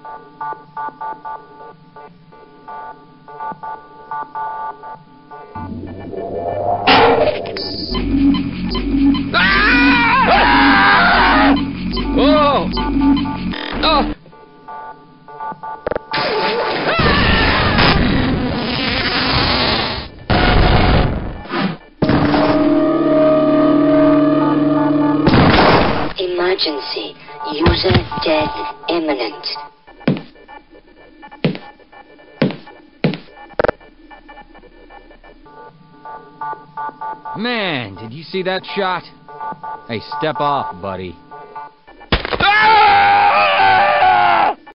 Ah! Oh! Oh! Emergency. User death imminent. Man, did you see that shot? Hey, step off, buddy.